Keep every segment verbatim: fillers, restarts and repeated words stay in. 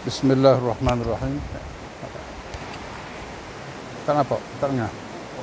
Bismillahirrahmanirrahim. Tak nampak? Tak dengar?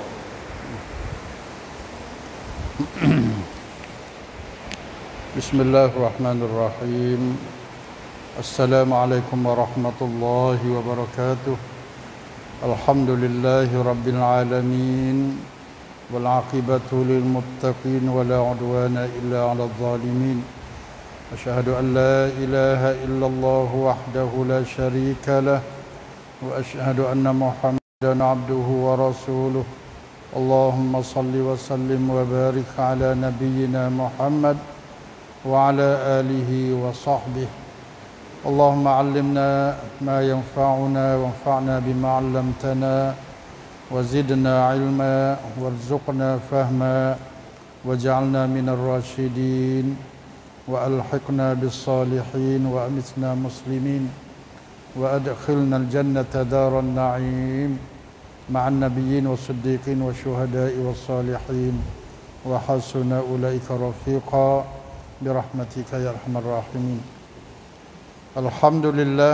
Bismillahirrahmanirrahim. Assalamualaikum warahmatullahi wabarakatuh. Alhamdulillahi rabbil alamin. Wal aqibatu lil muttaqin wa la udwana illa 'alal zalimin. أشهد أن لا إله إلا الله وحده لا شريك له وأشهد أن محمدا عبده ورسوله اللهم صل وسلم وبارك على نبينا محمد وعلى آله وصحبه اللهم علمنا ما ينفعنا وانفعنا بما علمتنا وزدنا علما وارزقنا فهما واجعلنا من الراشدين وألحقنا بالصالحين وأمتنا مسلمين وأدخلنا الجنة دار النعيم مع النبيين والصديقين والشهداء والصالحين وحسن أولئك رفيقا برحمتك يا أرحم الراحمين. الحمد لله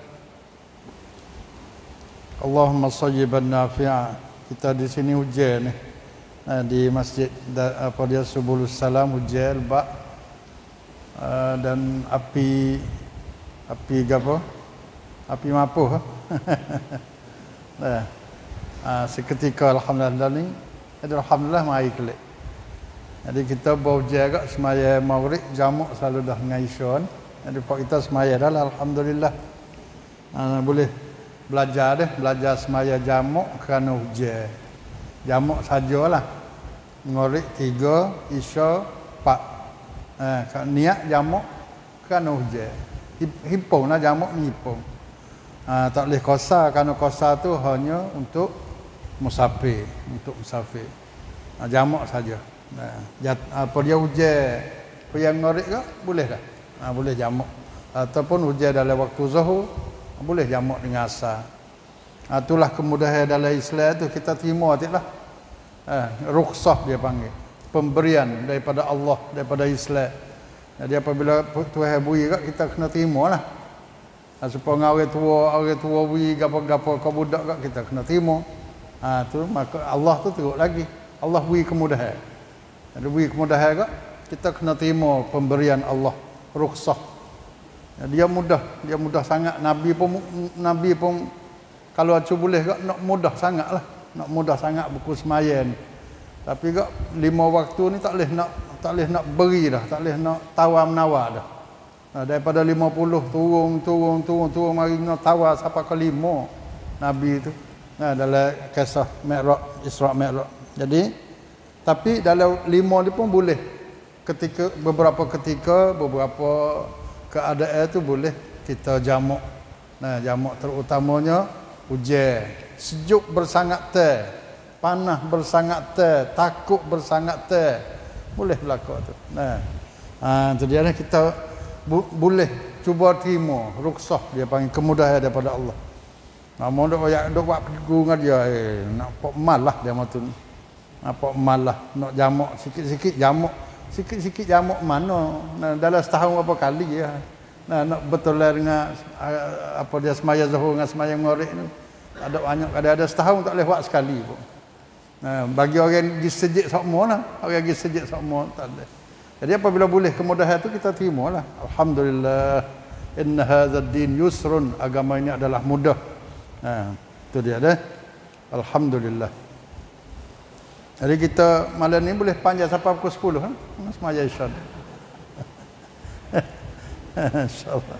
اللهم صيبا نافعا. Kita di sini hujan di masjid apa dia Subulus Salam hujan lebat. Uh, dan api api apa? Api mapuh. Nah, uh, seketika alhamdulillah ni, alhamdulillah mai kelik. Jadi kita bau jaga semaya maghrib jamak selalu dah dengan isya. Jadi pak kita semaya dah alhamdulillah. Uh, boleh belajar deh, belajar semaya jamak kerana hujan. Jamak sajalah. Maghrib tiga, isya empat. Ha, niat jamak kerana hujan. Himpun lah jamak ni himpun. Ha, tak boleh qasar kerana qasar tu hanya untuk musafir, untuk musafir. Ha, jamak saja. Ha, jat, apa dia hujan, apa yang ngorek ke boleh dah. Ha, boleh jamak. Ataupun hujan dalam waktu zuhur boleh jamak dengan asar. Ha, itulah kemudahan dalam Islam tu kita terima tiklah. Ha, rukhsah dia panggil. Pemberian daripada Allah, daripada Islam. Jadi apabila Tuhan beri kat kita kena terima lah. Ha, supaya orang tua, orang tua beri gapo-gapo kau budak kat kita kena terima. Ha, tu maka Allah tu teruk lagi. Allah beri kemudahan. Jadi beri kemudahan kat kita kena terima pemberian Allah, rukhsah. Ya, dia mudah, dia mudah sangat. Nabi pun Nabi pun kalau acu boleh kat nak mudah sangatlah. Nak mudah sangat buku semayan. Tapi kak lima waktu ni tak boleh nak tak boleh nak beri dah, tak boleh nak tawar menawar dah. Nah, daripada lima puluh turun turun turun turun mari nak tawar sampai ke lima Nabi tu. Nah, dalam kisah Mi'raj, Isra' Mi'raj. Jadi tapi dalam lima ni pun boleh ketika beberapa ketika beberapa keadaan tu boleh kita jamak. Nah, jamak terutamanya hujan, sejuk bersangat teh. Panah bersangat teh, takut bersangat teh. Boleh berlaku tu. Nah. Ha, tu dia kita bu, boleh cuba terima rukhsah dia panggil kemudahan daripada Allah. Nah, mau dok ya dok buat pergi dengan dia eh nak pok malah dia matu. Apa malah nak jamak sikit-sikit jamak. Sikit-sikit jamak mana? Nah, dalam setahun berapa kali ya. Nah, nak betul dengan apa dia semaya zuhur dengan semaya maghrib ni. Ada banyak ada-ada setahun tak boleh buat sekali pun. Nah, bagi orang pergi sejid semua lah. Orang pergi sejid semua tak ada. Jadi apabila boleh kemudahan itu kita terima lah. Alhamdulillah. Inna hadzal din yusrun. Agama ini adalah mudah. Nah, itu dia dah. Alhamdulillah. Jadi kita malam ni boleh panjang sampai pukul sepuluh kan? Semaya isya. InsyaAllah.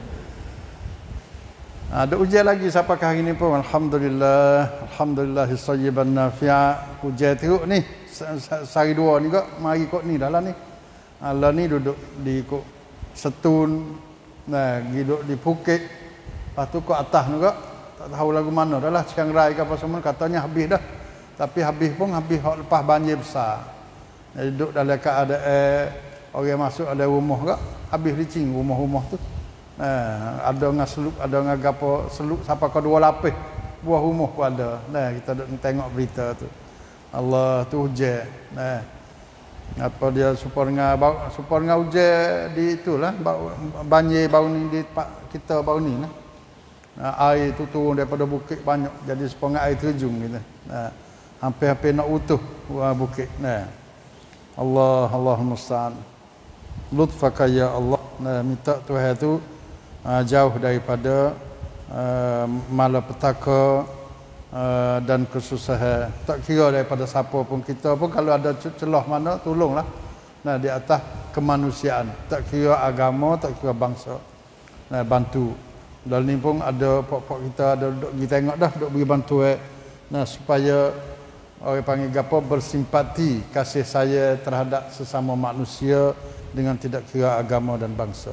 Ada ujian lagi sampai hari ini pun alhamdulillah, alhamdulillah sayyiban nafi'a. Ujian teruk ni sehari dua ni kok mari kok ni dalam ni. Allah ni duduk di kok Setun, nah duduk di Phuket. Lepas tu kok atas ni kok tak tahu lagu mana dah lah Chiang Rai ke apa semua katanya habis dah. Tapi habis pun habis lepas banjir besar. Jadi duduk dalam keadaan orang masuk ada rumah kok habis licin rumah-rumah tu. Nah, ada dengan seluk, ada dengan gapo seluk sampai ke dua lapis. Buah rumah pun ada. Nah, kita duk tengok berita tu. Allah tu hujan. Nah. Apa dia super dengan super dengan hujan di itulah banjir baru ni di kita baru ni lah. Nah, air tu turun daripada bukit banyak, jadi sepangat air terjun gitu. Nah, hampir-hampir nak utuh uh, bukit. Nah. Allah Allah musta'an. Lutfaka ya Allah. Nah, minta Tuhan tu uh, jauh daripada uh, malapetaka uh, dan kesusahan. Tak kira daripada siapa pun, kita pun kalau ada celah mana tolonglah. Nah, di atas kemanusiaan, tak kira agama, tak kira bangsa. Nah, bantu. Dan ni pun ada pok-pok kita ada duk pergi tengok dah, duk bagi bantuan. Nah, supaya orang panggil gapo bersimpati, kasih saya terhadap sesama manusia dengan tidak kira agama dan bangsa.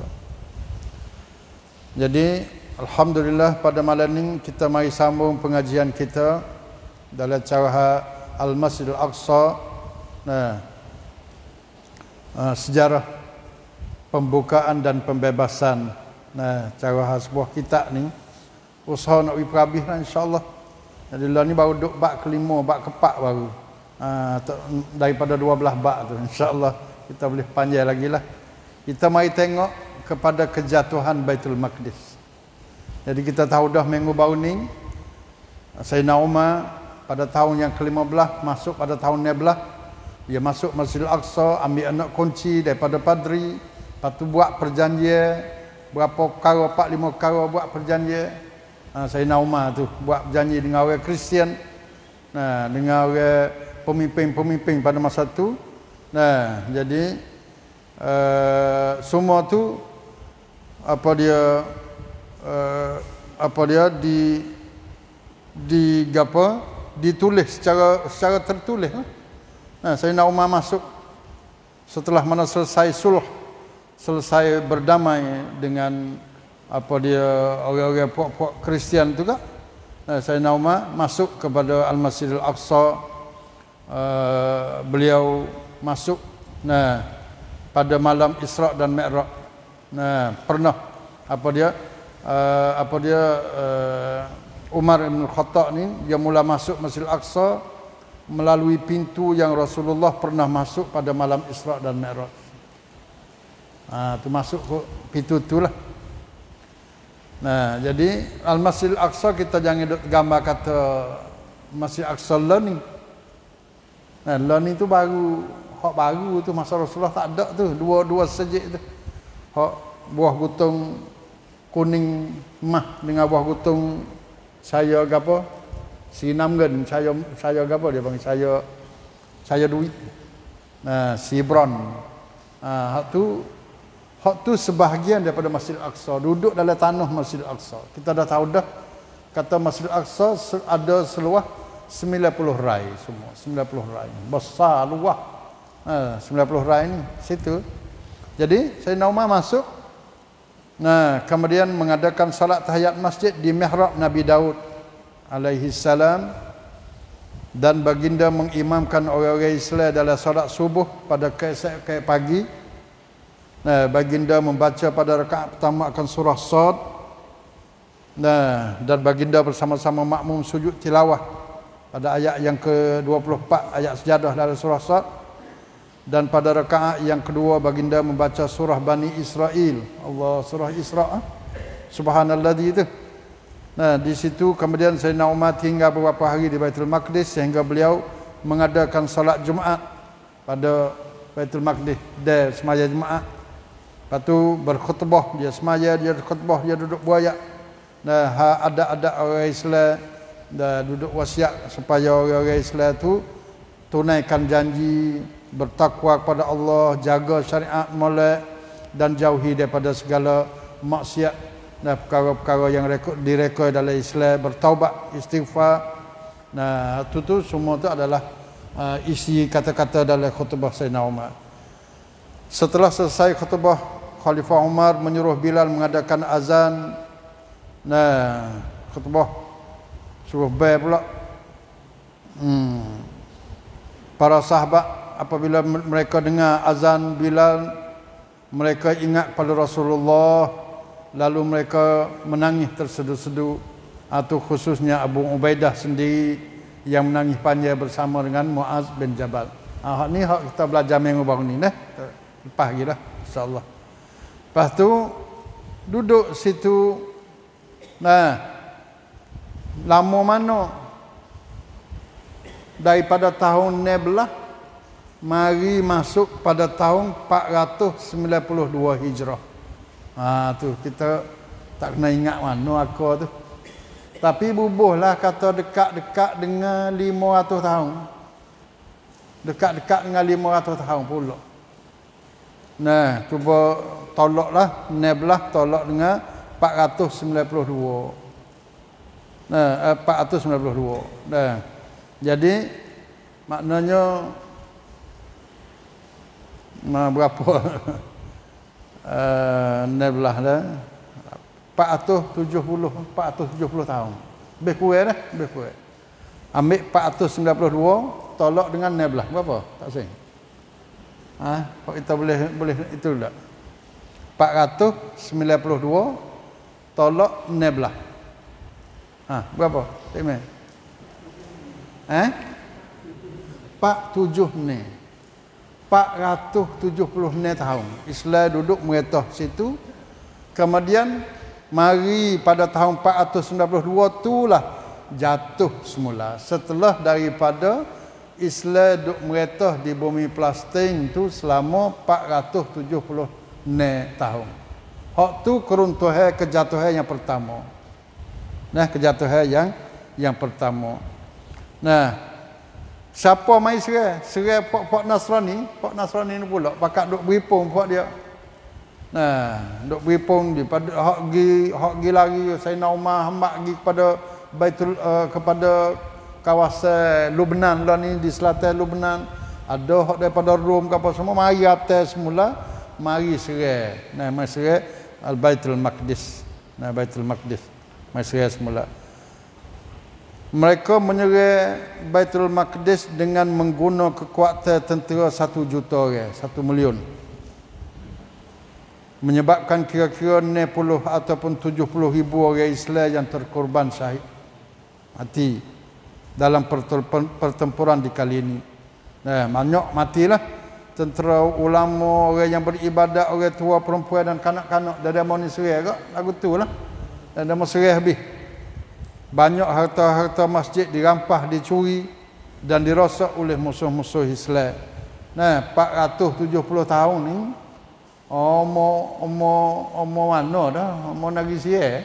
Jadi alhamdulillah pada malam ini kita mari sambung pengajian kita dalam cara Al-Masjidil Aqsa. Nah, uh, sejarah pembukaan dan pembebasan. Nah, cara sebuah kitab ni usaha nak pergi perhabis lah insya-Allah. Jadi lah ni baru duk bab kelima, bab keempat baru. Ha, daripada dua belas bab tu insya-Allah kita boleh panjang lagi lah. Kita mari tengok kepada kejatuhan Baitul Maqdis. Jadi kita tahu dah minggu baru ni Sayyidina Umar pada tahun yang ke lima belas masuk pada tahun enam belas, dia masuk Masjidil Aqsa, ambil anak kunci daripada padri, lepas tu buat perjanjian berapa perkara, empat lima perkara buat perjanjian. Ha, Sayyidina Umar tu buat berjanji dengan orang Kristian, nah, dengan orang pemimpin-pemimpin pada masa tu. Nah, jadi uh, semua tu apa dia uh, apa dia di di apa ditulis secara secara tertulis. Nah, Sayyidina Umar masuk setelah mana selesai sulh, selesai berdamai dengan apa dia orang-orang puak-puak Kristian tu kan. Nah, Sayyidina Umar masuk kepada Al-Masjidil Aqsa. Uh, beliau masuk nah pada malam Isra dan Mi'raj. Nah, pernah apa dia uh, apa dia uh, Umar bin Khattab ni dia mula masuk Masjidil Aqsa melalui pintu yang Rasulullah pernah masuk pada malam Isra dan Mi'raj. Ah, tu masuk ke pintu itulah. Nah, jadi Al-Masjidil Aqsa kita jangan duk gambar kata Masjid Aqsa learning. Nah, learning tu baru, hak baru tu masa Rasulullah tak ada tu, dua-dua sejik tu. Hak buah gutung kuning mah dengan buah gutung saya gapo? Sinam kan, saya saya gapo dia panggil saya saya duit. Nah, sibron. Ah, hak tu hak tu sebahagian daripada Masjidil Aqsa, duduk dalam tanah Masjidil Aqsa. Kita dah tahu dah kata Masjidil Aqsa ada seluas sembilan puluh rai semua, sembilan puluh rai. Besar luas. Ha, sembilan puluh rai ni situ. Jadi Sayyidina Umar masuk. Nah, kemudian mengadakan salat tahiyat masjid di mihrab Nabi Daud alaihi salam, dan baginda mengimamkan orang-orang Islam dalam salat subuh pada keesokan pagi. Nah, baginda membaca pada rakaat pertama akan surah Sad. Nah, dan baginda bersama-sama makmum sujud tilawah pada ayat yang ke dua puluh empat, ayat sejadah dalam surah Sad. Dan pada rakaat yang kedua baginda membaca surah Bani Israel. Allah, surah Isra. Subhanalladzi itu. Nah, di situ kemudian Sayyidina Umar tinggal beberapa hari di Baitul Maqdis sehingga beliau mengadakan salat Jumaat pada Baitul Maqdis, dia semaya Jumaat. Lepas tu berkhutbah, dia semaya, dia khutbah, dia duduk buayak. Nah, ada-ada orang Islam dah duduk wasiat supaya orang-orang Islam tu tunaikan janji, bertakwa kepada Allah, jaga syariat molek dan jauhi daripada segala maksiat dan perkara-perkara yang direkod dalam Islam, bertaubat, istighfar. Nah, itu tu semua tu adalah uh, isi kata-kata dalam khutbah Sayyidina Umar. Setelah selesai khutbah, Khalifah Umar menyuruh Bilal mengadakan azan. Nah, khutbah suruh bayar pula. Hmm. Para sahabat apabila mereka dengar azan Bilal, mereka ingat pada Rasulullah, lalu mereka menangis tersedu-sedu. Atau khususnya Abu Ubaidah sendiri yang menangis panjang bersama dengan Muaz bin Jabal. Ah, ni hak kita belajar minggu baru ni dah. Lepas lagi dah, insya-Allah. Lepas tu duduk situ. Nah, lama mana daripada tahun enam belas mari masuk pada tahun empat ratus sembilan puluh dua Hijrah. Ha tu kita tak kena ingat mana aku tu. Tapi bubuhlah kata dekat-dekat dengan lima ratus tahun. Dekat-dekat dengan lima ratus tahun pula. Nah, cuba tolaklah enam belas tolak dengan empat ratus sembilan puluh dua. Nah, empat ratus sembilan puluh dua. Nah. Jadi maknanya nah, berapa? uh, enam belas dah. empat ratus tujuh puluh, empat ratus tujuh puluh tahun. Lebih kurang dah, lebih kurang. Ambil empat ratus sembilan puluh dua tolak dengan enam belas. Berapa? Tak sing. Ah, ha, kita boleh boleh itu tak? empat ratus sembilan puluh dua tolak enam belas. Ah, ha, berapa? Timen. Eh? empat puluh tujuh ni. empat ratus tujuh puluh ni tahun. Islam duduk meretah situ. Kemudian mari pada tahun empat ratus sembilan puluh dua itulah jatuh semula. Setelah daripada Islam duduk meretah di bumi Palestin tu selama empat ratus tujuh puluh enam tahun. Hak tu keruntuhan kejatuhan yang pertama. Nah, kejatuhan yang yang pertama. Nah, siapa mai serai? Serai pok-pok Nasrani, pok Nasrani ni pula pakat duk beripung pok dia. Nah, duk beripung di pada hak gi hak gi lari Sayyidina Umar hambak gi kepada Baitul uh, kepada kawasan Lubnan lah ni di selatan Lubnan. Ada hak daripada Rom ke apa semua mari atas semula, mari serai. Nah, mari serai Al-Baitul Maqdis. Nah, Baitul Maqdis. Mari serai semula. Mereka menyerang Baitul Maqdis dengan menggunakan kekuatan tentera satu juta orang, satu million. Menyebabkan kira-kira enam puluh ataupun tujuh puluh ribu orang Islam yang terkorban syahid. Mati dalam pertempuran di kali ini. Nah, banyak matilah tentera, ulama, orang yang beribadat, orang tua, perempuan dan kanak-kanak. Dah ada mau ni serai kak, lagu tu lah. Dah ada mau serai habis. Banyak harta-harta masjid dirampas, dicuri dan dirosak oleh musuh-musuh Islam. Nah, empat ratus tujuh puluh tahun ni Omo omo omo mana dah? Omo Negeri Siam.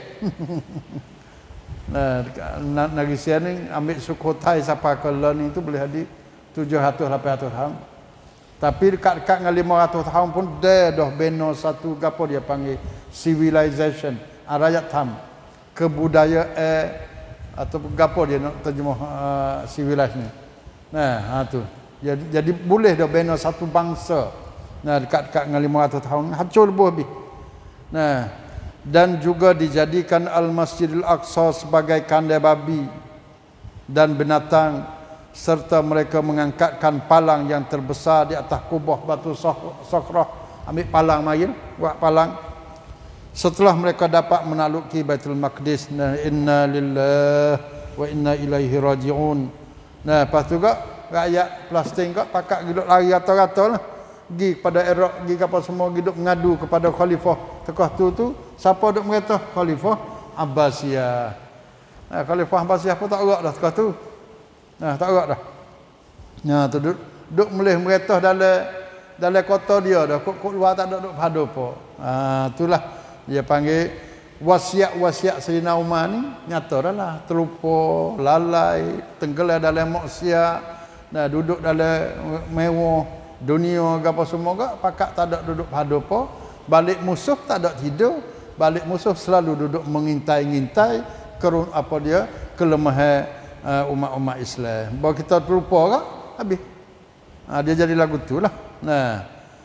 Nah, Negeri Siam ni ambil Sukhothai sampai ke Lon itu boleh ada tujuh ratus lapan ratus tahun. Tapi dekat-dekat dengan lima ratus tahun pun dia dah bina satu gapo dia panggil civilization, arayat tam, kebudayaan atau gapo dia nak terjemah uh, civilization. Nah, ha tu. Jadi, jadi boleh dah bina satu bangsa. Nah, dekat-dekat dengan lima ratus tahun hancur lebih habis. Nah, dan juga dijadikan Al-Masjidil Aqsa sebagai kandai babi dan binatang, serta mereka mengangkatkan palang yang terbesar di atas kubah batu Sakhrah. Ambil palang main, buat palang. Setelah mereka dapat menakluki Baitul Maqdis, nah, inna lillahi wa inna ilaihi raji'un. Nah, lepas tu kak rakyat Palestin kak pakak hidup lari rata-rata lah. Gi kepada Iraq, gi apa semua, hidup mengadu kepada khalifah tekah tu tu. Siapa duk merintah? Khalifah Abbasiyah. Nah, khalifah Abbasiyah pun tak erak dah tekah tu. Nah, tak erak dah. Nah, tu duk, duk melih merintah dalam dalam kota dia dah. Kok kok luar tak ada duk padu apa. Ah, itulah dia panggil wasiat-wasiat Sayyidina Umar ni nyata dah lah. Terlupa, lalai, tenggelam dalam maksiat, nah, duduk dalam mewah dunia apa semua gak pakak tak ada duduk padu apa, balik musuh tak ada tidur, balik musuh selalu duduk mengintai-ngintai kerun apa dia kelemahan uh, umat-umat Islam. Bahawa kita terlupa gak habis. Ha, dia jadi lagu tu lah. Nah,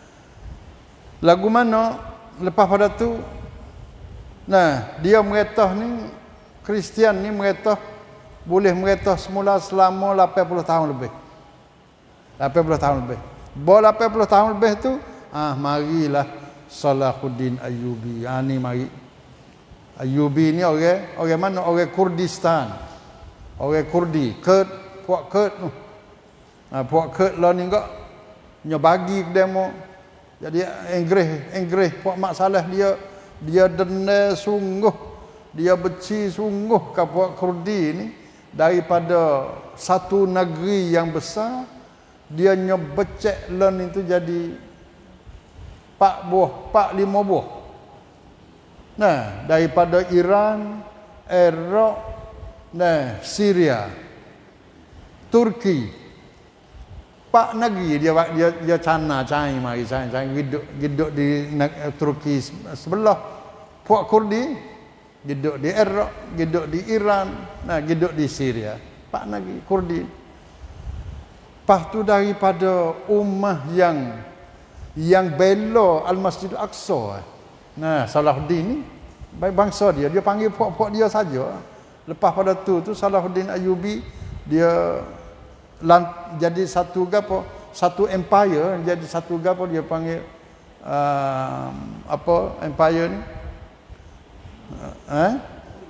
lagu mana lepas pada tu, nah, dia meretah ni Kristian ni meretah boleh meretah semula selama lapan puluh tahun lebih. lapan puluh tahun lebih. Bawa lapan puluh tahun lebih tu, ah marilah Salahuddin Ayyubi. Ah ni mari. Ayyubi ni orang orang mana? Orang Kurdistan. Orang Kurdi, Kurd, puak Kurd tu. Ah puak Kurd lah ni enggak nya bagi ke demo. Jadi Inggeris, Inggeris puak Mak Saleh dia dia denda sungguh dia benci sungguh ke puak Kurdi ni. Daripada satu negeri yang besar, dia nyebecek len itu jadi pak buah, pak lima buah. Nah, daripada Iran, Iraq, nah, Syria, Turki, pak negeri dia dia dia cana cai mari cai cai hidup hidup di Turki sebelah. Puak Kurdi hidup di Iraq, hidup di Iran, nah hidup di Syria. Pak negeri Kurdi. Lepas tu daripada ummah yang yang bela Al-Masjid Al-Aqsa. Nah, Salahuddin ni baik bangsa dia, dia panggil puak-puak dia saja. Lepas pada tu tu Salahuddin Ayyubi dia jadi satu gapo, satu empire, jadi satu gapo dia panggil uh, apa empire ni? Eh?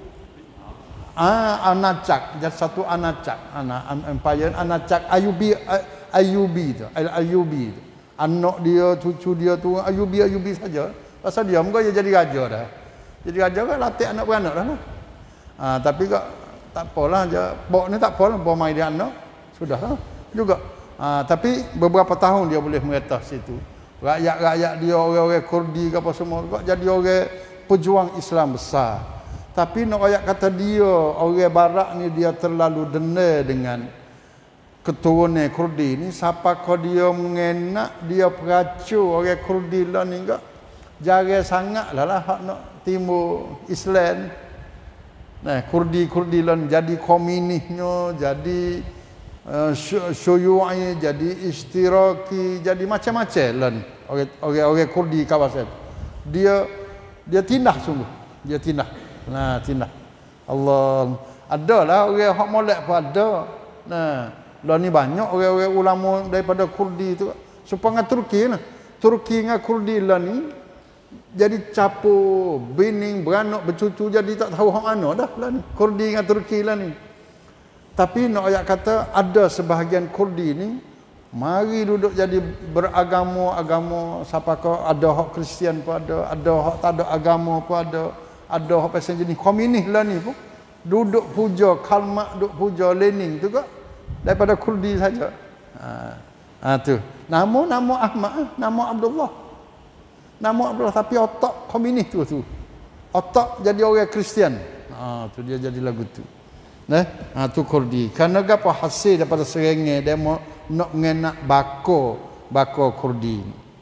Ah, Anacak, jadi satu Anacak, anak empire Anacak Ayyubi Ayyubi tu, Ayyubi tu. Anak dia, cucu dia tu Ayyubi Ayyubi saja. Pasal dia muka dia jadi raja dah. Jadi raja kan latih anak beranak dah lah. Ah, tapi kok tak apalah je. Bok ni tak apalah, bawa mai dia anak. Sudah lah juga. Ha, tapi beberapa tahun dia boleh meretah situ. Rakyat-rakyat dia, orang-orang Kurdi ke apa semua, kok jadi orang pejuang Islam besar. Tapi nak rakyat kata dia, orang barat ni dia terlalu denda dengan keturunan Kurdi ni. Siapa kau dia mengenak, dia peracur orang Kurdi lah ni kok. Jarang sangat lah lah hak nak timur Islam. Nah, Kurdi-Kurdi lah jadi komunisnya, jadi Uh, Syuyu'i, jadi Istiraki, jadi macam-macam lah ni. Orang-orang Kurdi kawasan. Dia dia tindah sungguh. Dia tindah. Nah, tindah. Allah. Adalah orang hak molek pun ada. Nah, lah ni banyak orang-orang ulama daripada Kurdi tu. Supaya dengan Turki lah. Turki dengan Kurdi lah ni jadi capur, bining, beranak, bercucu, jadi tak tahu hak mana dah lah ni. Kurdi dengan Turki lah ni. Tapi nak ayat kata ada sebahagian Kurdi ni mari duduk jadi beragama-agama, siapa kau ada hak Kristian pun ada, ada hak tak ada agama pun ada, ada hak pasal jenis komunis lah ni pun duduk puja Karl Marx, duduk puja Lenin tu kok daripada Kurdi saja. Ha, ha tu. Nama nama Ahmad, nama Abdullah. Nama Abdullah tapi otak komunis tu tu. Otak jadi orang Kristian. Ha tu dia jadi lagu tu. Nah, ha, tu Kurdi. Kerana apa hasil daripada serengai dia mau nak mengenak bako bako Kurdi.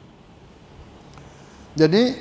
Jadi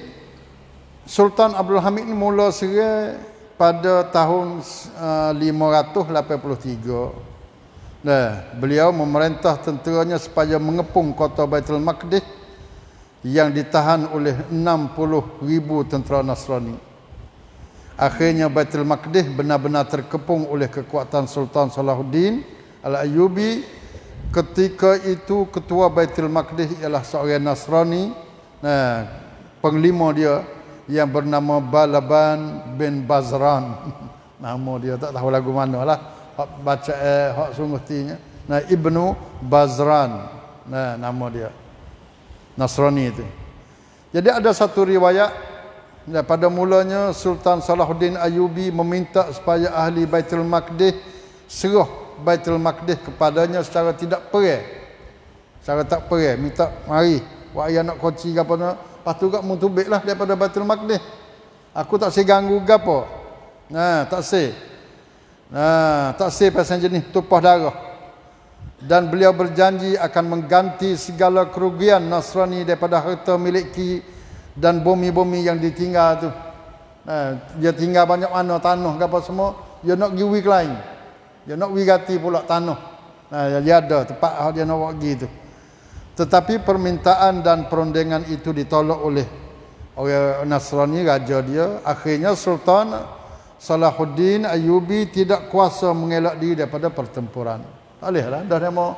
Sultan Abdul Hamid ni mula serai pada tahun uh, lima ratus lapan puluh tiga. Nah, beliau memerintah tenteranya supaya mengepung kota Baitul Maqdis yang ditahan oleh enam puluh ribu tentera Nasrani. Akhirnya Baitul Maqdis benar-benar terkepung oleh kekuatan Sultan Salahuddin Al-Ayyubi. Ketika itu ketua Baitul Maqdis ialah seorang Nasrani, nah, penglima dia yang bernama Balaban bin Bazran. Nama dia tak tahu lagu mana lah. Hak baca eh, hak sungguh tinya. Nah, Ibnu Bazran. Nah, nama dia. Nasrani itu. Jadi ada satu riwayat. Ya, pada mulanya Sultan Salahuddin Ayyubi meminta supaya ahli Baitul Maqdis serah Baitul Maqdis kepadanya secara tidak perai. Secara tak perai, minta mari wak ayah nak kunci gapo nak. Lepas tu gak mutubiklah daripada Baitul Maqdis. Aku tak se ganggu gapo. Nah, tak se. Nah, tak se pasal jenis tumpah darah. Dan beliau berjanji akan mengganti segala kerugian Nasrani daripada harta miliki dan bumi-bumi yang ditinggal tu. Nah, dia tinggal banyak mana tanah ke apa semua, dia nak pergi wik lain. Dia nak pergi ganti pula tanah. Nah, dia ada tempat dia nak pergi tu. Tetapi permintaan dan perundingan itu ditolak oleh orang Nasrani, raja dia. Akhirnya Sultan Salahuddin Ayyubi tidak kuasa mengelak diri daripada pertempuran. Tak boleh lah, dah dia mau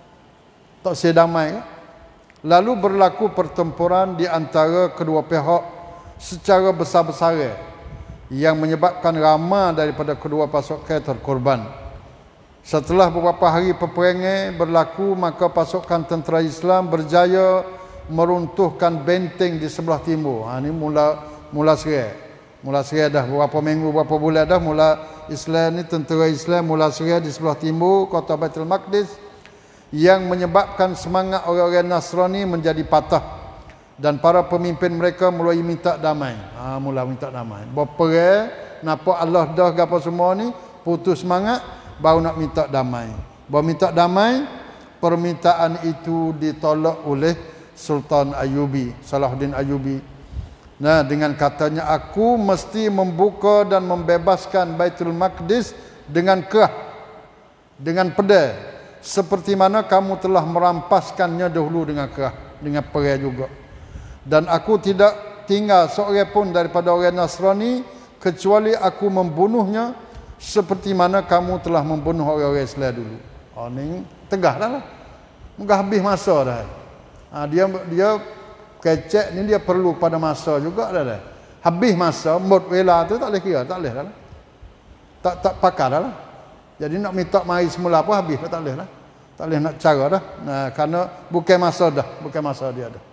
tak sedamai kan? Lalu berlaku pertempuran di antara kedua pihak secara besar-besaran yang menyebabkan ramai daripada kedua pasukan terkorban. Setelah beberapa hari peperangan berlaku, maka pasukan tentera Islam berjaya meruntuhkan benteng di sebelah timur. Ha, ini mula mula serai. Mula serai dah berapa minggu, berapa bulan dah mula Islam ni, tentera Islam mula serai di sebelah timur kota Baitul Maqdis, yang menyebabkan semangat orang-orang Nasrani menjadi patah, dan para pemimpin mereka mulai minta damai. Ha, mula minta damai. Berperang, nampak Allah dah apa semua ni, putus semangat, baru nak minta damai. Baru minta damai, permintaan itu ditolak oleh Sultan Ayyubi, Salahuddin Ayyubi. Nah, dengan katanya, aku mesti membuka dan membebaskan Baitul Maqdis dengan kerah, dengan pedang, seperti mana kamu telah merampaskannya dahulu dengan kerah, dengan perang juga. Dan aku tidak tinggal seorang pun daripada orang Nasrani kecuali aku membunuhnya seperti mana kamu telah membunuh orang-orang Islam dulu. Oh, ni tegah dah lah. Muka habis masa dah. Ha, dia dia kecek ni dia perlu pada masa juga dah dah. Habis masa, mod wela tu tak boleh kira, tak boleh dah lah. Tak tak pakar dah lah. Jadi nak minta mari semula pun habis dah, tak boleh lah. Tak boleh nak cara dah. Nah, kerana bukan masa dah, bukan masa dia dah.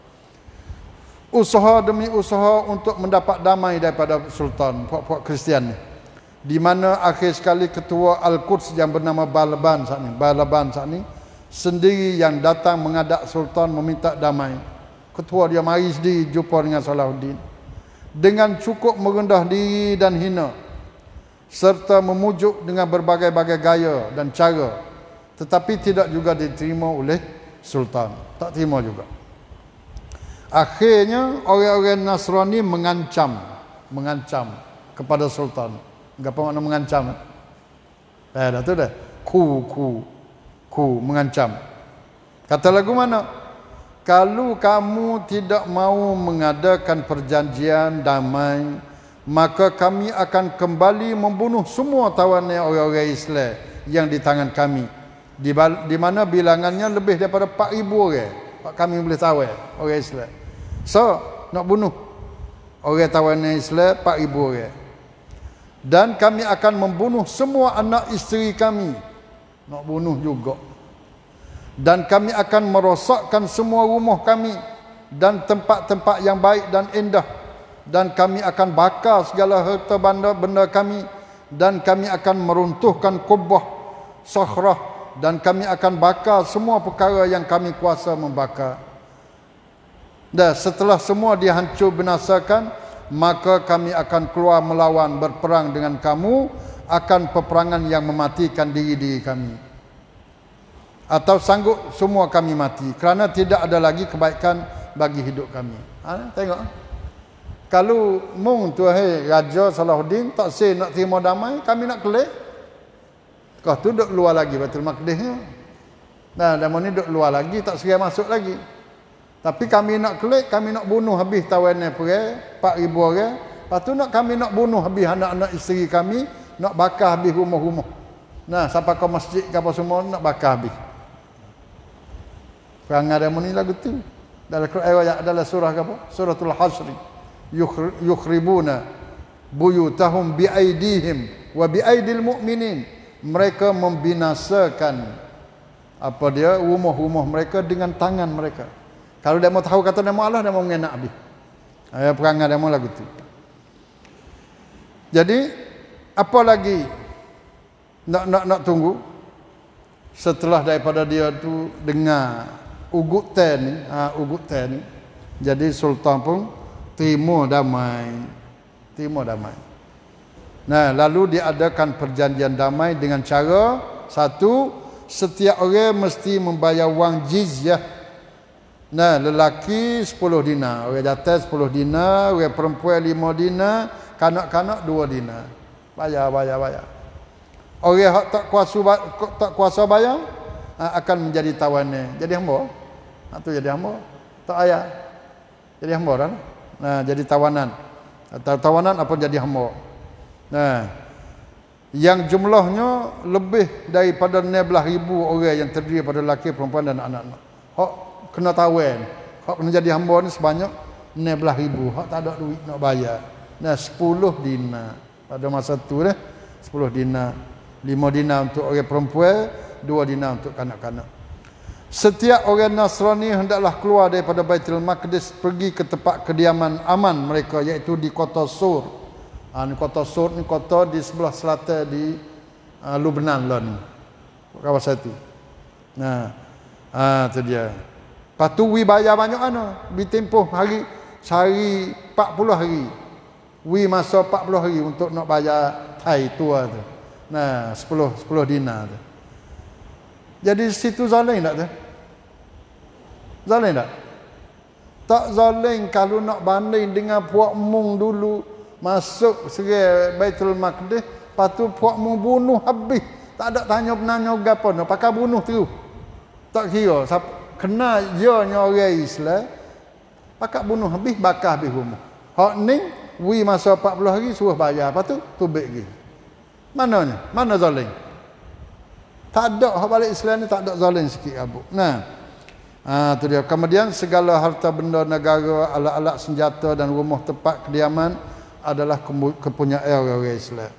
Usaha demi usaha untuk mendapat damai daripada Sultan puak-puak Kristian ni. Di mana akhir sekali ketua Al-Quds yang bernama Balaban saat ni, Balaban saat ni sendiri yang datang menghadap Sultan meminta damai. Ketua dia mari sendiri jumpa dengan Salahuddin dengan cukup merendah diri dan hina, serta memujuk dengan berbagai-bagai gaya dan cara, tetapi tidak juga diterima oleh Sultan. Tak terima juga. Akhirnya orang-orang Nasrani mengancam, mengancam kepada Sultan. Apa makna mengancam? Eh, dah tu dah. Ku, ku, ku, mengancam. Kata lagu mana? Kalau kamu tidak mau mengadakan perjanjian damai, maka kami akan kembali membunuh semua tawanan orang-orang Islam yang di tangan kami, di, di mana bilangannya lebih daripada empat ribu orang. Kami boleh tawan orang Islam. So, nak bunuh orang tawanan Islam empat ribu orang. Dan kami akan membunuh semua anak isteri kami. Nak bunuh juga. Dan kami akan merosakkan semua rumah kami dan tempat-tempat yang baik dan indah. Dan kami akan bakar segala harta benda-benda kami. Dan kami akan meruntuhkan kubah, sakhrah. Dan kami akan bakar semua perkara yang kami kuasa membakar. Dan setelah semua dihancur binasakan, maka kami akan keluar melawan, berperang dengan kamu, akan peperangan yang mematikan diri-diri kami. Atau sanggup semua kami mati, kerana tidak ada lagi kebaikan bagi hidup kami. Ha, tengok. Kalau mung tu hai Raja Salahuddin tak say nak terima damai, kami nak kelik. Kau tu duduk luar lagi Baitul Maqdisnya. Nah, damai ni duduk luar lagi, tak serai masuk lagi. Tapi kami nak kelik, kami nak bunuh habis tawanan perang empat ribu orang. Lepas tu nak kami nak bunuh habis anak-anak isteri kami, nak bakar habis rumah-rumah. Nah, sampai ke masjid ke apa semua nak bakar habis. Perangai demo ni lagu tu. Dalam ayat adalah surah apa? Suratul Hasr. Yukhribuna buyutahum biaidihim wa biaidil mu'minin. Mereka membinasakan apa dia rumah-rumah mereka dengan tangan mereka. Kalau dia mau tahu kata nama Allah, dia mau mengenak habis. Ayat perangai dia mau lagu tu. Jadi apa lagi nak nak nak tunggu setelah daripada dia tu dengar ugut ten ni, ha, ugut ten ni. Jadi Sultan pun terima damai. Terima damai. Nah, lalu diadakan perjanjian damai dengan cara satu, setiap orang mesti membayar wang jizyah. Nah, lelaki sepuluh dinar, orang jantan sepuluh dinar, orang perempuan lima dinar, kanak-kanak dua dinar. Bayar, bayar, bayar. Orang yang tak kuasa tak kuasa bayar akan menjadi tawanan. Jadi hamba. Itu jadi hamba. Tak ayah. Jadi hamba kan? Nah, jadi tawanan. Atau tawanan apa jadi hamba. Nah, yang jumlahnya lebih daripada enam belas ribu orang yang terdiri pada lelaki, perempuan dan anak-anak. Hak kena tawan. Hak kena jadi hamba ni sebanyak enam belas ribu. Hak tak ada duit nak bayar. Nah, sepuluh dinar. Pada masa tu dah sepuluh dinar. lima dinar untuk orang perempuan, dua dinar untuk kanak-kanak. Setiap orang Nasrani hendaklah keluar daripada Baitul Maqdis pergi ke tempat kediaman aman mereka, iaitu di kota Sur. Ha, ni kota Sur, ni kota di sebelah selatan di uh, Lubnan lah ni. Kawasan tu. Nah. Ha, tu dia. Lepas tu we bayar banyak mana? Bi tempoh hari sehari empat puluh hari. We masa empat puluh hari untuk nak bayar Thai tua tu. Nah, sepuluh dinar tu. Jadi situ zalim tak tu? Zalim tak? Tak zalim kalau nak banding dengan puak mung dulu masuk serai Baitul Maqdis, lepas tu puak mung bunuh habis. Tak ada tanya penanya gapo nak pakai bunuh terus. Tak kira siapa kena ianya orang Islam pakai bunuh habis, bakar habis rumah. Hak ni we masa empat puluh hari suruh bayar, lepas tu tubik lagi. Mananya? Mana zalim? Tak ada hak balik Islam ni, tak ada zalim sikit abuk. Nah. Ah tu dia. Kemudian segala harta benda negara, alat-alat senjata dan rumah tempat kediaman adalah kepunyaan orang Islam.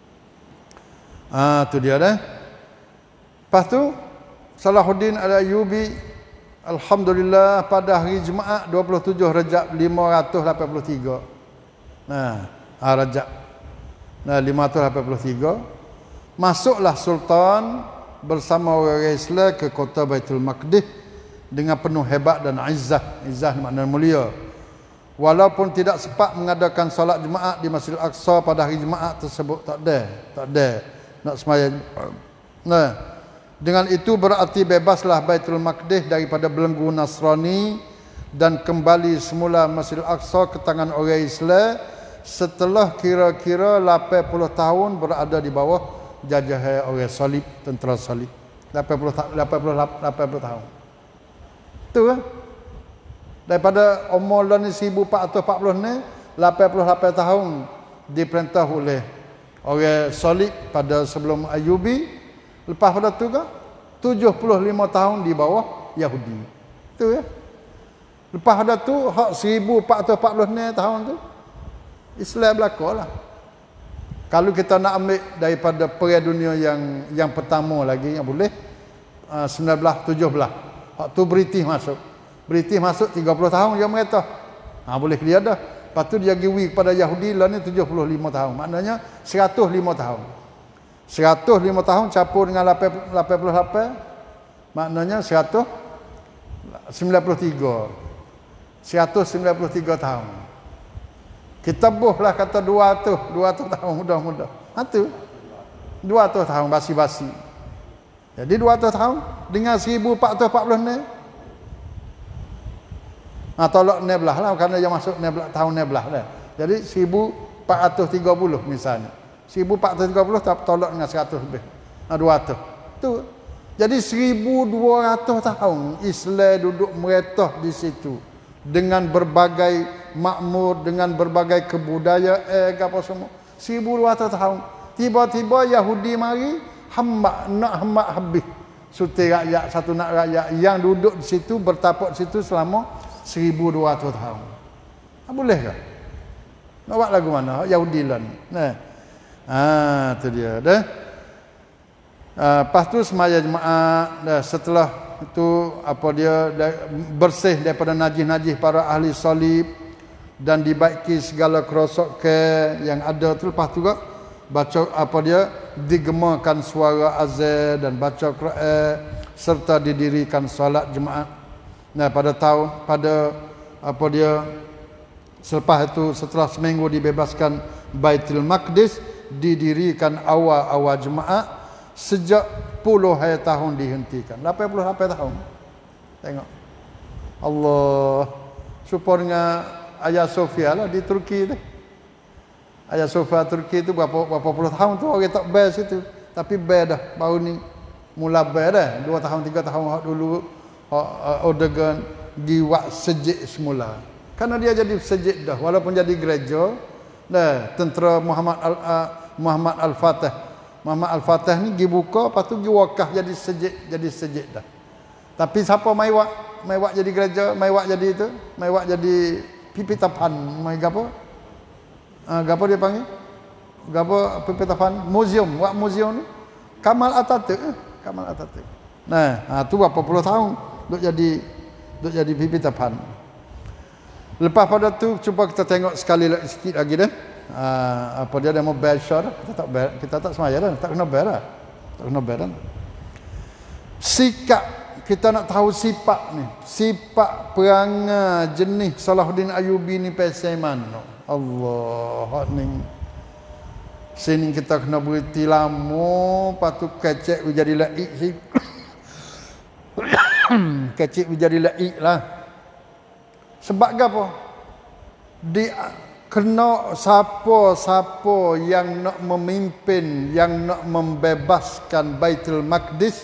Ah tu dia dah. Lepas tu Salahuddin Al-Ayyubi alhamdulillah pada hari Jumaat dua puluh tujuh Rajab lima ratus lapan puluh tiga. Nah, ha, Rajab. Nah, lima ratus lapan puluh tiga masuklah sultan bersama orang Islam ke kota Baitul Maqdis dengan penuh hebat dan izzah. Izzah makna mulia. Walaupun tidak sempat mengadakan solat Jumaat di Masjidil Aqsa pada hari Jumaat tersebut, tak ada, tak ada nak sembahyang. Nah, dengan itu berarti bebaslah Baitul Maqdis daripada belenggu Nasrani dan kembali semula Masjidil Aqsa ke tangan orang Islam setelah kira-kira lapan puluh tahun berada di bawah jajahan orang salib, tentera salib. lapan puluh lapan puluh tahun. Tu kan? Daripada umur ni seribu empat ratus empat puluh ni, lapan puluh lapan tahun diperintah oleh orang salib pada sebelum Ayyubi. Lepas pada tu kan tujuh puluh lima tahun di bawah Yahudi. Tu ya. Lepas pada tu hak seribu empat ratus empat puluh ni tahun tu Islam berlakulah. Kalau kita nak ambil daripada perang dunia yang yang pertama lagi yang boleh uh, sembilan belas tujuh belas. Hak tu British masuk. British masuk tiga puluh tahun dia mereka. Ha boleh dia dah. Lepas tu dia giwi kepada Yahudi lah ni tujuh puluh lima tahun. Maknanya seratus lima tahun. seratus lima tahun campur dengan lapan puluh lapan maknanya seratus sembilan puluh tiga. seratus sembilan puluh tiga tahun. Kita buhlah kata dua ratus, dua ratus tahun mudah-mudah. Ha tu. dua ratus tahun basi-basi. Jadi dua ratus tahun dengan seribu empat ratus empat puluh ni. Ha tolak ni belah lah kerana yang masuk ni belah, tahun ni belah dah. Jadi seribu empat ratus tiga puluh misalnya. seribu empat ratus tiga puluh tak tolak dengan seratus lebih. Ha dua ratus. Tu. Jadi seribu dua ratus tahun Islam duduk meretah di situ dengan berbagai makmur, dengan berbagai kebudayaan eh, apa semua. seribu dua ratus tahun. Tiba-tiba Yahudi mari hamba nak hamba habis. Suti rakyat satu nak rakyat yang duduk di situ bertapak di situ selama seribu dua ratus tahun. Ha, boleh ke? Nak buat lagu mana? Yahudi lah ni. Nah. Ah, tu dia dah. Ah, lepas tu semaya jemaah dah setelah itu apa dia dah, bersih daripada najis-najis para ahli salib dan dibaiki segala kerosakan yang ada tu. Lepas tu juga baca apa dia digemakan suara azan dan baca Quran serta didirikan solat Jumaat. Nah, pada tahun pada apa dia selepas itu setelah seminggu dibebaskan Baitul Maqdis, didirikan awal-awal Jumaat sejak puluhan tahun dihentikan. lapan puluh lapan tahun. Tengok. Allah. Supaya dengan Hagia Sophia lah di Turki tu. Hagia Sophia Turki tu berapa berapa puluh tahun tu orang tak bayar situ. Tapi bayar dah. Baru ni mula bayar dah. Dua tahun, tiga tahun dulu Erdogan dibuat sejid semula. Karena dia jadi sejid dah. Walaupun jadi gereja. Dah, tentera Muhammad Al uh, Muhammad Al-Fatah. Muhammad Al-Fatah ni pergi buka, lepas tu pergi wakaf jadi sejid, jadi sejid dah. Tapi siapa mai wak, mai wak jadi gereja, mai wak jadi itu, mai wak jadi pipitapan, mai gapo? Ah, uh, gapo dia panggil? Gapo pipitapan? Museum, wak museum ni. Kamal Atatürk, eh? Kamal Atatürk. Nah, ha, tu berapa puluh tahun duk jadi duk jadi pipitapan. Lepas pada tu cuba kita tengok sekali lagi sikit lagi dah. uh, apa dia demo bashar, kita tak ber, kita tak semaya dah, tak kena ber dah. Tak kena ber dah. Sikap kita nak tahu sifat ni, sifat perangai jenis Salahuddin Ayyubi ni pasal mana? Allah ni. Sini kita kena berhenti lama, patut kecek jadi laik sih. Kecek jadi laik lah. Sebab apa? Dia kena siapa-siapa yang nak memimpin, yang nak membebaskan Baitul Maqdis,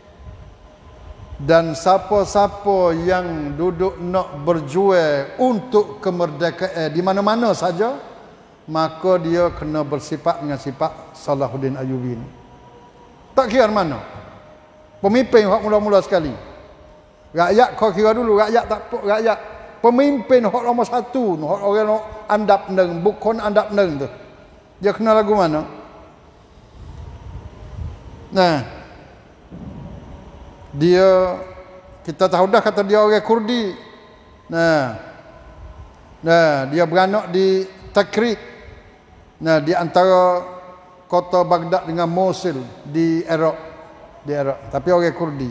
dan siapa-siapa yang duduk nak berjuang untuk kemerdekaan di mana-mana saja, maka dia kena bersifat dengan sifat Salahuddin Ayyubi. Tak kira mana. Pemimpin hak mula-mula sekali. Rakyat kau kira dulu, rakyat tak apa, rakyat. Pemimpin hak nombor satu, hak orang andap neng, bukan andap neng tu. Dia kena lagu mana? Nah, dia kita tahu dah kata dia orang Kurdi. Nah. Nah, dia beranak di Tikrit. Nah, di antara kota Baghdad dengan Mosul di Iraq. Di Iraq, tapi orang Kurdi.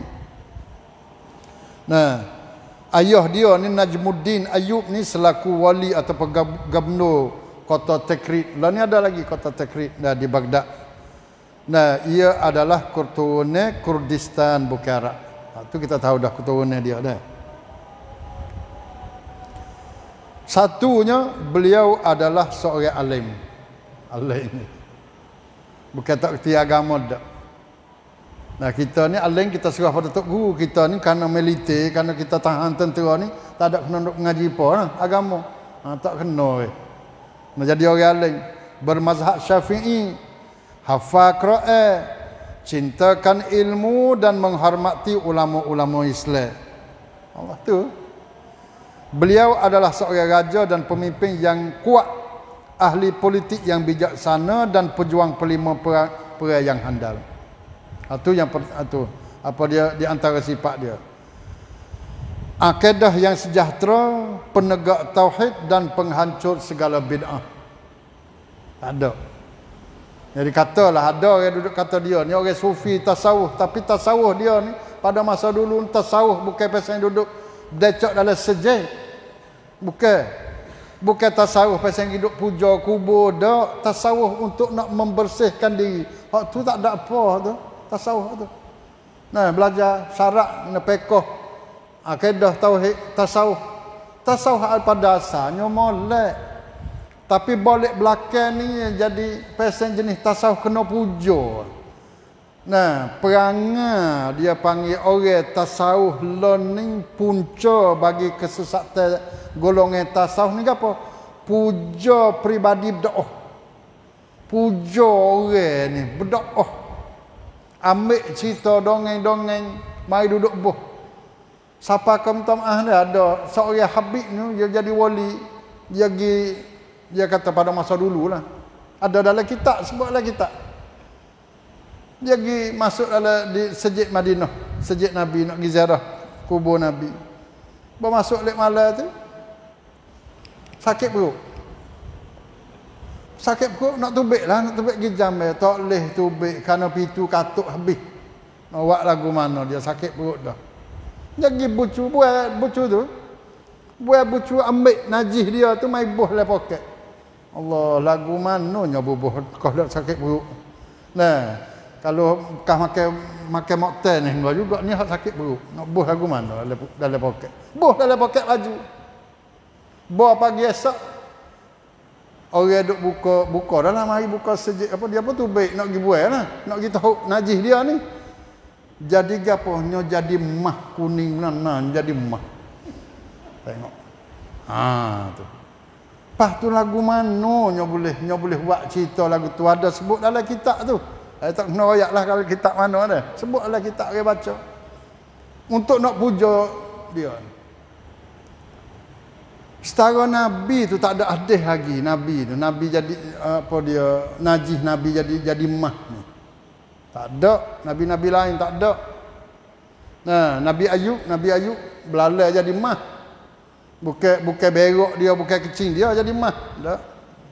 Nah, ayah dia ni Najmuddin Ayyub ni selaku wali atau gubernur kota Tikrit. Lah ni ada lagi kota Tikrit dah di Baghdad. Nah, ia adalah keturunan Kurdistan Bukhara. Ha, tu kita tahu dah keturunan dia dah. Satunya, beliau adalah seorang alim. Alim. Bukan tak kerti agama dah. Nah, kita ni alim, kita serah pada tok guru. Kita ni kerana militer, kerana kita tahan tentera ni, tak ada kena nak mengaji apa lah, agama. Ha, tak kena weh. Nah, jadi orang alim. Bermazhab Syafi'i. Hafal Quran, cintakan ilmu dan menghormati ulama-ulama Islam. Allah tu. Beliau adalah seorang raja dan pemimpin yang kuat, ahli politik yang bijaksana dan pejuang pelima perang, perang yang handal. Itu yang itu apa dia di antara sifat dia. Akidah yang sejahtera, penegak tauhid dan penghancur segala bid'ah. Ada. Jadi katalah ada orang duduk kata dia ni orang sufi tasawuf, tapi tasawuf dia ni pada masa dulu tasawuf bukan pasal duduk decok dalam sejai. Bukan. Bukan tasawuf pasal hidup puja kubur dak, tasawuf untuk nak membersihkan diri. Hak tu tak ada apa tu, tasawuf tu. Nah, belajar syarak nepekoh akidah tauhid tasawuf. Tasawuf pada asalnya molek. Tapi balik belakang ni jadi pesen jenis tasawuf kena puja. Nah, perangai dia panggil orang tasawuf learning punca bagi kesesatan golongan tasawuf ni apa? Puja pribadi berdoa. Puja orang ni berdoa. Ambil cerita dongeng-dongeng, mari duduk buh. Siapa kamu tahu ada seorang habib ni dia jadi wali, dia pergi. Dia kata pada masa dulu lah. Ada dalam kitab, sebut dalam kitab. Dia pergi masuk dalam di Masjid Madinah. Masjid Nabi, nak pergi ziarah kubur Nabi. Bawa masuk lek malam tu. Sakit perut. Sakit perut, nak tubik lah. Nak tubik pergi jambai. Tak boleh tubik. Kerana pintu katuk habis. Nak buat lagu mana dia sakit perut dah. Dia pergi bucu, buat bucu tu. Buat bucu ambil najis dia tu, mai buh dalam poket. Allah, lagu mananya bubuh kau dak sakit perut. Nah, kalau kau makan makan moktel ni enggak juga ni hak sakit perut. Nak buh lagu mana dalam dalam poket. Buh dalam poket baju. Bawa pagi esok orang duk buka buka dalam hari buka sejik apa dia apa tu baik nak pergi buai lah. Nak pergi tahu najis dia ni. Jadi gapo nyo jadi mah kuning nan jadi mah. Tengok. Ha tu. Pas tu lagu mana nyo boleh nyo boleh buat cerita lagu tu ada sebut dalam kitab tu. Eh, tak kena royak lah kalau kitab mana ada. Sebut dalam kitab orang baca. Untuk nak puja dia. Setara Nabi tu tak ada hadis lagi Nabi tu. Nabi jadi apa dia najis Nabi jadi jadi mah ni. Tak ada, nabi-nabi lain tak ada. Nah, Nabi Ayub, Nabi Ayub belalai jadi mah. Bukan bukan berok dia, bukan kecing dia jadi mah. Tak.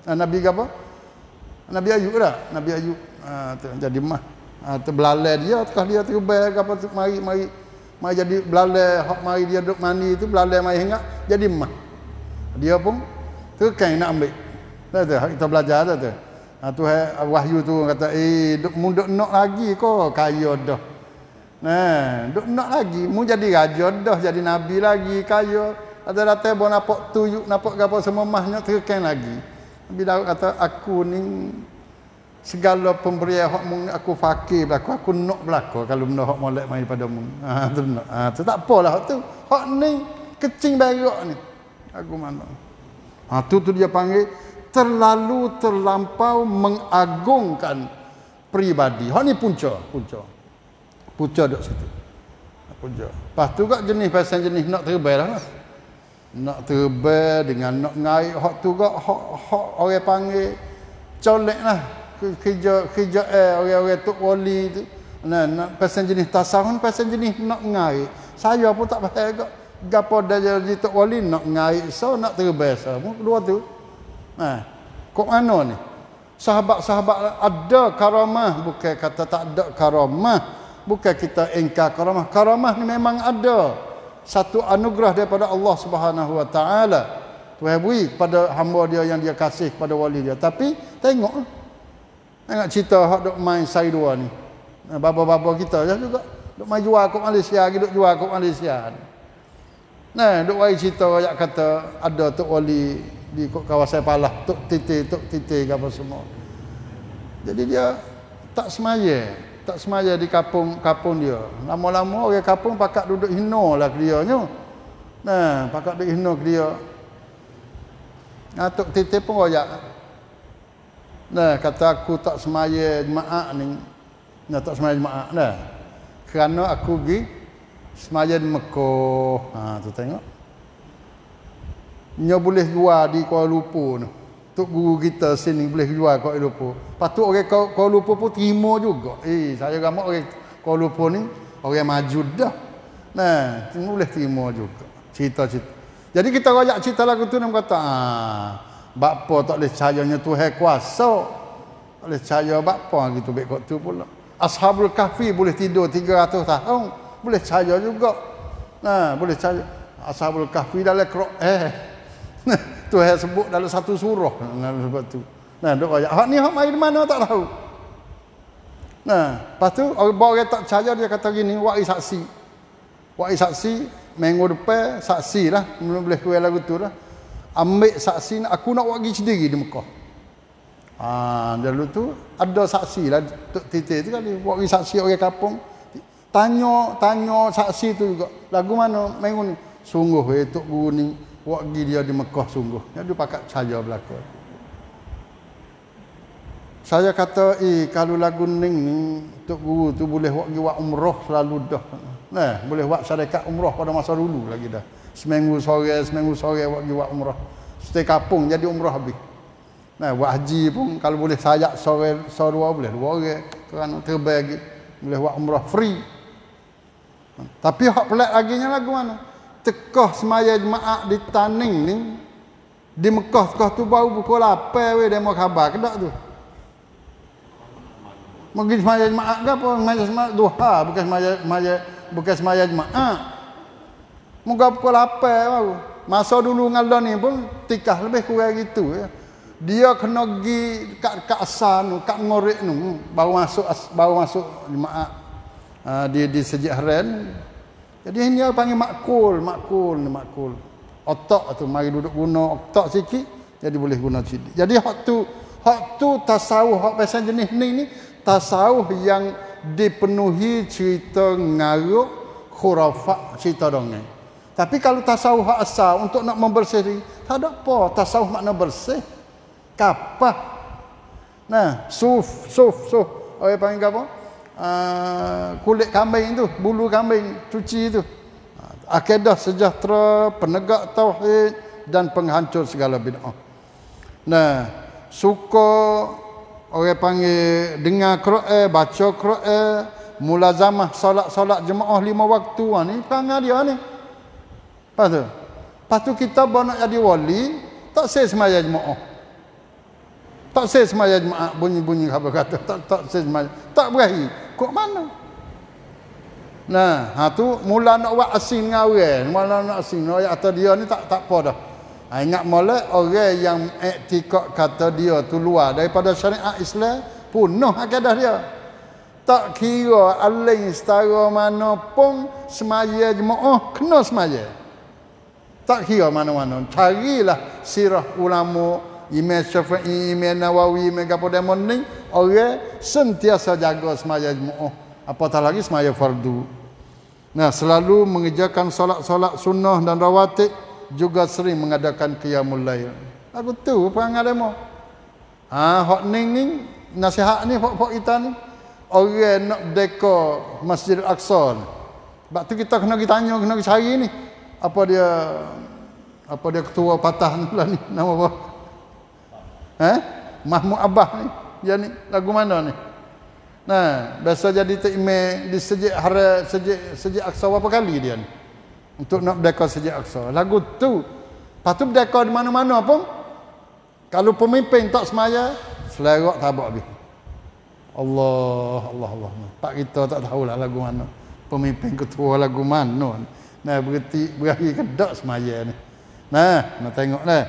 Ha, Nabi apa? Nabi Ayub dah. Nabi Ayub ha, tu, jadi mah. Ha, tu belalai dia, kah dia terbaik apa tu mari mari mari jadi belalai, hak mari dia duduk mandi tu belalai mari hingga jadi mah. Dia pun terkai nak ambil. Dah tu kita belajar dah tu. Ha, tu wahyu tu kata eh duk mu duk nak lagi kau kaya dah. Nah, duk nak lagi mu jadi raja dah, jadi nabi lagi, kaya. Ada datang bon nampak tuyuk, nampak gapo semua mahnya terkai lagi. Nabi Daud kata aku ni segala pemberian hak mu aku fakir berlaku, aku nak berlaku kalau benda hak molek mai padamu. Ha tu nak. Ha tu tak apalah hak tu. Hak ni kecing berak ni. Aku mana. Ha tu tu dia panggil terlalu terlampau mengagungkan pribadi. Hak ni punca, punca. Punca duk situ. Punca. Lepas tu kak jenis pasal jenis nak terbaik lah. Nak terbaik dengan nak ngai hak tu kak hak hak orang panggil colek lah. Kerja kerja eh orang-orang tok wali tu. Nah, nak pasal jenis tasawuf, pasal jenis nak ngai. Saya pun tak faham kak. Gapo dah jadi tok wali nak ngai, so nak terbaik so. Kedua tu. Nah, kok mana ni? Sahabat-sahabat ada karamah, bukan kata tak ada karamah. Bukan kita ingkar karamah. Karamah ni memang ada. Satu anugerah daripada Allah Subhanahu Wa Taala. Tuhan beri kepada hamba dia yang dia kasih kepada wali dia. Tapi tengok tengok cerita hak duk main sai dua ni. Baba-baba kita je juga duk main jual kat Malaysia, duk jual kat Malaysia. Nah, duk wai cerita ayat kata ada tok wali di kawasan Palah, tok titik, tok titik apa semua. Jadi dia tak semaya, tak semaya di kampung-kampung dia. Lama-lama orang kampung pakat duduk hina lah ke dia nya. Nah, pakat duduk hina ke dia. Nah, tok titik pun royak. Nah, kata aku tak semaya jemaah ni. Nah, tak semaya jemaah dah. Kerana aku pergi semaya di Mekah. Ha, tu tengok. Nya boleh jual di Kuala Lumpur tu. Tok guru kita sini boleh jual kat Kuala Lumpur. Patut orang Kuala Lumpur pun terima juga. Eh, saya ramak orang Kuala Lumpur ni orang maju dah. Nah, boleh terima juga. Cerita-cerita. Jadi kita royak cerita lagu tu, dia kata, ah, bapa tak boleh percayanya Tuhan kuasa. Tak boleh percaya bapa gitu baik kat tu pula. Ashabul Kahfi boleh tidur tiga ratus tahun. Boleh percaya juga. Nah, boleh percaya. Ashabul Kahfi dalam Quran. Eh. Tuhan sebut dalam satu surah. Nah, sebab tu. Nah, dok royak. Hak ni hak mai di mana tak tahu. Nah, lepas tu orang orang tak percaya dia kata gini, waris saksi. Waris saksi minggu depan saksi lah, belum boleh kuih lagu tu lah. Ambil saksi, aku nak wagi sendiri di Mekah. Ah, dulu tu ada saksi lah tok titik tu kali, wagi saksi orang kampung. Tanya, tanya saksi tu juga. Lagu mana minggu ni? Sungguh eh tok guru ni wagi dia di Mekah sungguh. Dia pakat percaya belaka. Saya kata, eh kalau lagu ning ni tok guru tu boleh wagi buat umrah selalu dah. Nah, boleh buat syarikat umrah pada masa dulu lagi dah. Seminggu sore, seminggu sore wagi buat umrah. Setiap kampung jadi umrah habis. Nah, buat haji pun kalau boleh sayak sore sore dua boleh dua orang kerana terbagi boleh buat umrah free. Tapi hak pelik lagi nya lagu mana? Tekah semaya jemaah di Taning ni di Mekah tekah tu baru pukul lapan weh demo khabar kedak tu. Mungkin semaya jemaah ke apa? Semaya jemaah duha, bukan semaya semaya bukan semaya jemaah. Moga pukul lapan baru. Masa dulu ngalor ni pun tikah lebih kurang gitu ya. Dia kena pergi kat kat asar tu, kat ngorek tu baru masuk baru masuk jemaah uh, di di sejak haren. Jadi ini panggil makul, makul, makul. Otak tu mari duduk guna otak sikit jadi boleh guna sikit. Jadi hak tu hak tu tasawuf hak pasal jenis ni ni tasawuf yang dipenuhi cerita ngaruk, khurafat, cerita dongeng. Tapi kalau tasawuf hak asal untuk nak membersih diri, tak ada apa. Tasawuf makna bersih. Kapah. Nah, suf, suf, suf. Orang panggil apa? Uh, kulit kambing tu, bulu kambing, cuci tu. Akidah sejahtera, penegak tauhid dan penghancur segala bid'ah. Nah, suka orang panggil dengar Quran, baca Quran, mulazamah solat-solat jemaah lima waktu ni, perangai dia ni. Lepas tu, lepas tu kita nak jadi wali, tak saya semaya jemaah. Tak say semaya jemaah bunyi-bunyi apa kata. Tak tak say semaya. Tak berahi. Kok mana? Nah, ha tu mula nak buat asing dengan orang. Mula nak asing. Nak kata dia ni tak tak apa dah. Ha, ingat molek orang yang iktikad kata dia tu luar daripada syariat Islam, punah akidah dia. Tak kira aling setara mana pun semaya jemaah kena semaya. Tak kira mana-mana. Carilah sirah ulama Imam Syafi'i, Imam Nawawi, Imam Kapodemon ni orang sentiasa jaga semaya jemaah, apatah lagi semaya fardu. Nah, selalu mengerjakan solat-solat sunnah dan rawatib, juga sering mengadakan qiyamul lail. Aku tu perangai demo. Ha, hok ning ni nasihat ni hok hok kita ni. Orang nak deka Masjid Al-Aqsa ni. Sebab tu kita kena kita tanya, kena cari ni. Apa dia apa dia ketua patah ni lah ni, nama apa? Eh? Mahmud Abbas ni. Dia ni lagu mana ni? Nah, biasa jadi tok imam di Masjid Haram, Masjid Masjid Aqsa berapa kali dia ni? Untuk nak berdeka Masjid Aqsa. Lagu tu. Lepas tu berdeka di mana-mana pun kalau pemimpin tak semaya, selerak tabak habis. Allah, Allah, Allah. Pak kita tak tahulah lagu mana. Pemimpin ketua lagu mana. Nah, berarti berakhir kedak semaya ni. Nah, nak tengok nah.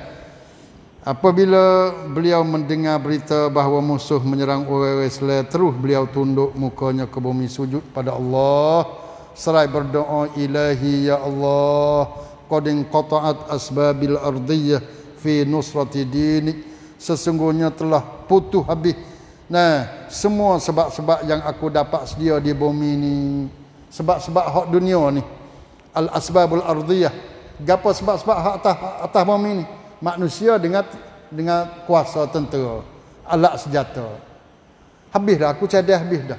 Apabila beliau mendengar berita bahawa musuh menyerang orang Islam, terus beliau tunduk mukanya ke bumi sujud pada Allah seraya berdoa, Ilahi ya Allah, qad inqata'at asbabil ardiyah fi nusrati dinik. Sesungguhnya telah putus habis nah semua sebab-sebab yang aku dapat sedia di bumi ni. Sebab-sebab hak dunia ni. Al asbabul ardiyah. Gapo sebab-sebab hak atas atas bumi ni? Manusia dengan dengan kuasa tentera, alat senjata. Habis dah, aku cadas habis dah.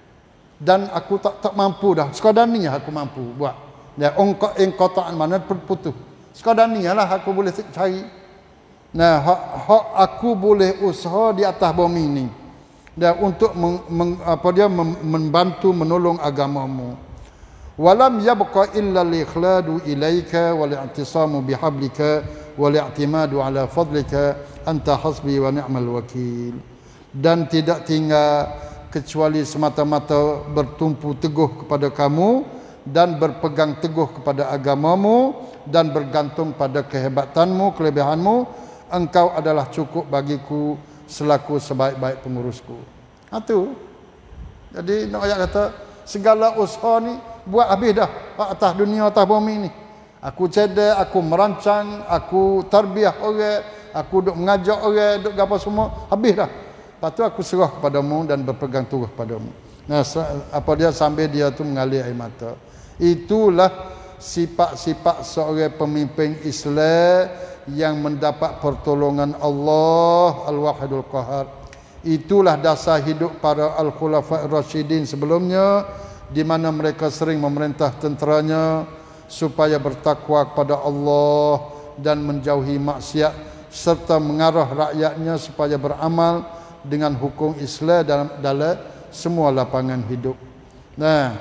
Dan aku tak tak mampu dah. Sekadar ni aku mampu buat. Ya, ongkot engkotaan mana putus. Sekadar ni lah aku boleh cari. Nah, hak, hak aku boleh usaha di atas bumi ni. Dan untuk meng, meng, apa dia membantu menolong agamamu. Walam yabqa illa al-ikhladu ilaika wal i'tisamu bihablika wal i'timadu ala fadlika anta hasbi wa ni'mal wakil. Dan tidak tinggal kecuali semata-mata bertumpu teguh kepada kamu dan berpegang teguh kepada agamamu dan bergantung pada kehebatanmu, kelebihanmu. Engkau adalah cukup bagiku selaku sebaik-baik pengurusku. Ha tu. Jadi nak ayat kata segala usaha ni buat habis dah atas dunia, atas bumi ni. Aku cedek, aku merancang, aku tarbiyah orang, aku duk mengajak orang, duk apa semua, habis dah. Lepas tu aku serah kepadamu dan berpegang teguh padamu. Nah, apa dia sambil dia tu mengalir air mata. Itulah sifat-sifat seorang pemimpin Islam yang mendapat pertolongan Allah Al-Wahidul Qahar. Itulah dasar hidup para Al-Khulafa' Ar-Rasyidin sebelumnya, di mana mereka sering memerintah tenteranya supaya bertakwa kepada Allah dan menjauhi maksiat serta mengarah rakyatnya supaya beramal dengan hukum Islam dalam dalam semua lapangan hidup. Nah,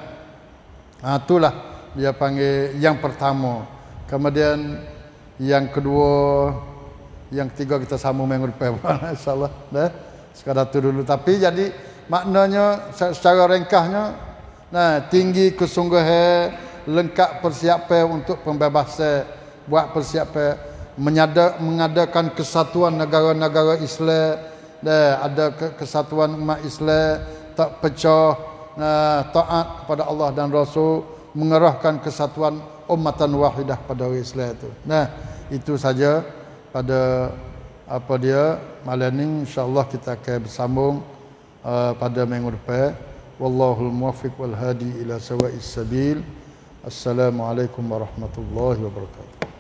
itulah dia panggil yang pertama. Kemudian yang kedua, yang ketiga kita sambung minggu depan insyaallah. Dah. Sekadar tu dulu, tapi jadi maknanya secara ringkasnya, nah, tinggi kesungguhan, lengkap persiapan untuk pembebasan, buat persiapan menyada, mengadakan kesatuan negara-negara Islam, nah, ada kesatuan umat Islam, tak pecah, nah, taat kepada Allah dan Rasul, mengerahkan kesatuan ummatan wahidah pada orang Islam itu. Nah, itu saja pada apa dia malam ni. InsyaAllah kita akan bersambung uh, pada minggu depan. Wallahul muwaffiq wal hadi ila sawa'is sabil. Assalamualaikum warahmatullahi wabarakatuh.